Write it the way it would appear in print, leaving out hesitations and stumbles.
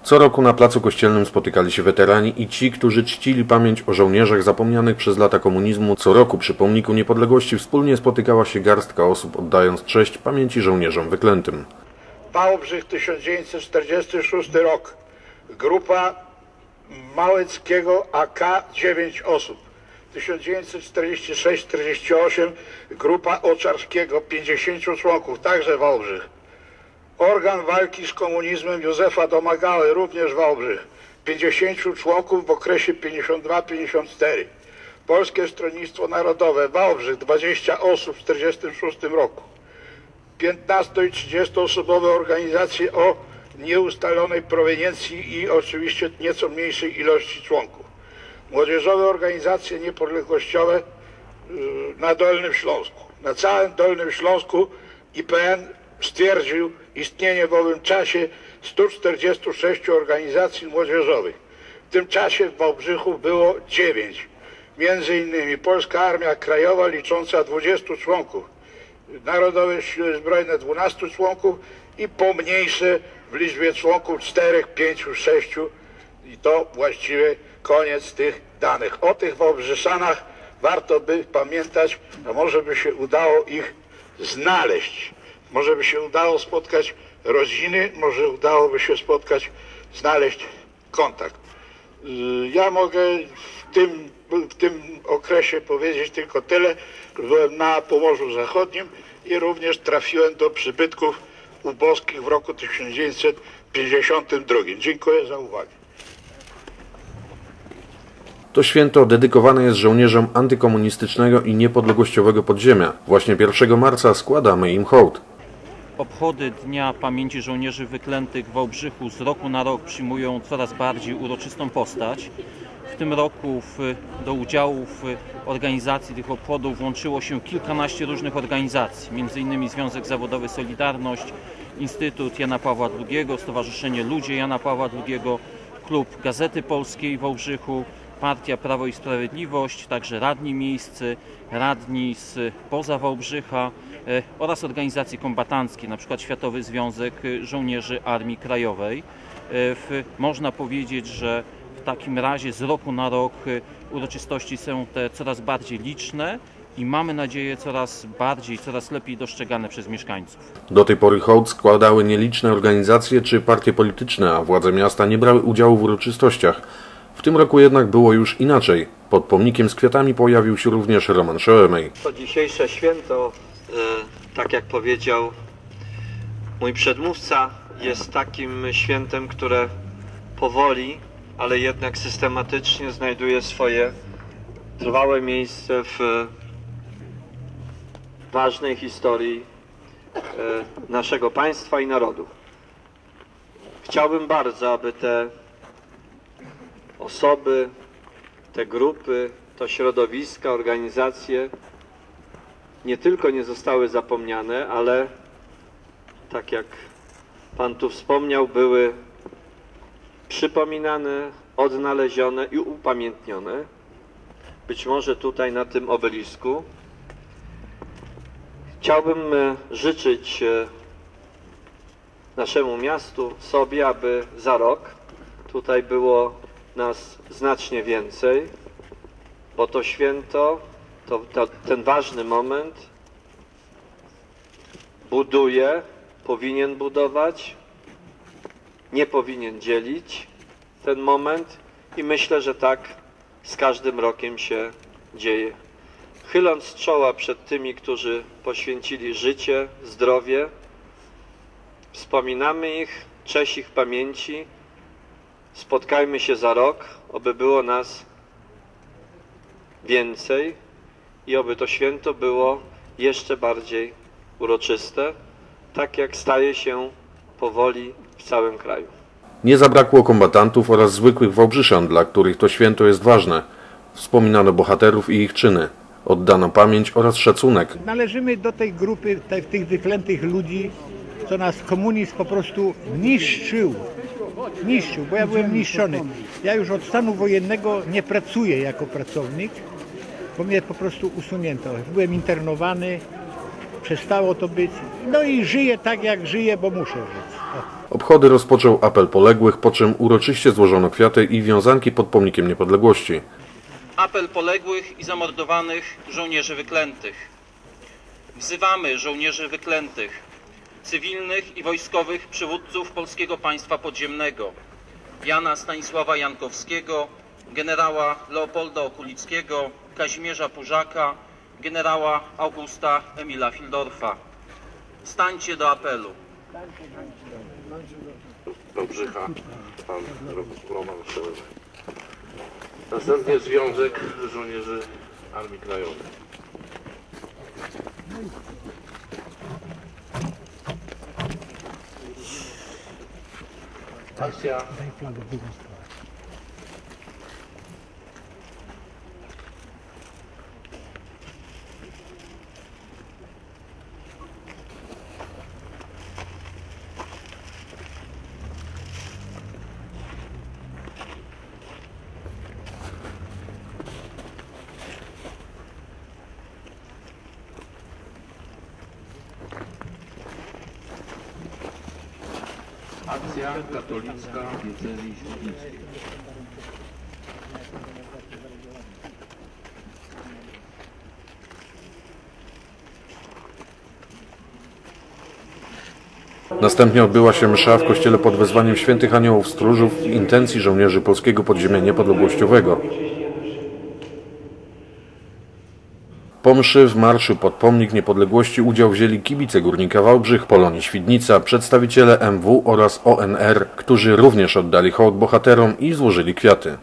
Co roku na placu Kościelnym spotykali się weterani i ci, którzy czcili pamięć o żołnierzach zapomnianych przez lata komunizmu. Co roku przy Pomniku Niepodległości wspólnie spotykała się garstka osób, oddając cześć pamięci żołnierzom wyklętym. Wałbrzych, 1946 rok. Grupa Małeckiego AK 9 osób. 1946-48 grupa Oczarskiego 50 członków, także Wałbrzych. Organ walki z komunizmem Józefa Domagały, również Wałbrzych. 50 członków w okresie 52-54. Polskie Stronnictwo Narodowe, Wałbrzych, 20 osób w 1946 roku. 15 i 30 osobowe organizacje o nieustalonej proweniencji i oczywiście nieco mniejszej ilości członków. Młodzieżowe organizacje niepodległościowe na Dolnym Śląsku. Na całym Dolnym Śląsku IPN stwierdził istnienie w owym czasie 146 organizacji młodzieżowych. W tym czasie w Wałbrzychu było 9. Między innymi Polska Armia Krajowa licząca 20 członków, Narodowe Siły Zbrojne 12 członków i pomniejsze w liczbie członków 4, 5, 6 i to właściwie koniec tych danych. O tych Wałbrzyszanach warto by pamiętać, a może by się udało ich znaleźć. Może by się udało spotkać rodziny, może udałoby się znaleźć kontakt. Ja mogę w tym okresie powiedzieć tylko tyle. Byłem na Pomorzu Zachodnim i również trafiłem do przybytków uboskich w roku 1952. Dziękuję za uwagę. To święto dedykowane jest żołnierzom antykomunistycznego i niepodległościowego podziemia. Właśnie 1 marca składamy im hołd. Obchody Dnia Pamięci Żołnierzy Wyklętych w Wałbrzychu z roku na rok przyjmują coraz bardziej uroczystą postać. W tym roku do udziału w organizacji tych obchodów włączyło się kilkanaście różnych organizacji, m.in. Związek Zawodowy Solidarność, Instytut Jana Pawła II, Stowarzyszenie Ludzie Jana Pawła II, Klub Gazety Polskiej w Wałbrzychu, Partia Prawo i Sprawiedliwość, także radni miejscy, radni spoza Wałbrzycha oraz organizacje kombatanckie, np. Światowy Związek Żołnierzy Armii Krajowej. Można powiedzieć, że w takim razie z roku na rok uroczystości są te coraz bardziej liczne i mamy nadzieję coraz lepiej dostrzegane przez mieszkańców. Do tej pory hołd składały nieliczne organizacje czy partie polityczne, a władze miasta nie brały udziału w uroczystościach. W tym roku jednak było już inaczej. Pod pomnikiem z kwiatami pojawił się również Roman Szoemej. To dzisiejsze święto, tak jak powiedział mój przedmówca, jest takim świętem, które powoli, ale jednak systematycznie znajduje swoje trwałe miejsce w ważnej historii naszego państwa i narodu. Chciałbym bardzo, aby te osoby, te grupy, to środowiska, organizacje nie tylko nie zostały zapomniane, ale tak jak Pan tu wspomniał, były przypominane, odnalezione i upamiętnione. Być może tutaj na tym obelisku. Chciałbym życzyć naszemu miastu, sobie, aby za rok tutaj było nas znacznie więcej, bo to święto, ten ważny moment buduje, powinien budować, nie powinien dzielić ten moment i myślę, że tak z każdym rokiem się dzieje. Chyląc czoła przed tymi, którzy poświęcili życie, zdrowie, wspominamy ich, cześć ich pamięci. Spotkajmy się za rok, oby było nas więcej i oby to święto było jeszcze bardziej uroczyste, tak jak staje się powoli w całym kraju. Nie zabrakło kombatantów oraz zwykłych wałbrzyszan, dla których to święto jest ważne. Wspominano bohaterów i ich czyny. Oddano pamięć oraz szacunek. Należymy do tej grupy tych wyklętych ludzi, co nas komunizm po prostu niszczył, bo ja byłem niszczony. Ja już od stanu wojennego nie pracuję jako pracownik, bo mnie po prostu usunięto. Byłem internowany, przestało to być. No i żyję tak jak żyję, bo muszę żyć. Obchody rozpoczął apel poległych, po czym uroczyście złożono kwiaty i wiązanki pod pomnikiem niepodległości. Apel poległych i zamordowanych żołnierzy wyklętych. Wzywamy żołnierzy wyklętych, cywilnych i wojskowych przywódców Polskiego Państwa Podziemnego, Jana Stanisława Jankowskiego, generała Leopolda Okulickiego, Kazimierza Pużaka, generała Augusta Emila Fildorfa. Stańcie do apelu. Wałbrzycha, pan Roman Przełęcz. Następnie Związek Żołnierzy Armii Krajowej. Akcja. Akcja katolicka diecezji świdnickiej. Następnie odbyła się msza w kościele pod wezwaniem świętych aniołów stróżów w intencji żołnierzy Polskiego Podziemia Niepodległościowego. Po mszy w marszu pod pomnik niepodległości udział wzięli kibice Górnika Wałbrzych, Polonii Świdnica, przedstawiciele MW oraz ONR, którzy również oddali hołd bohaterom i złożyli kwiaty.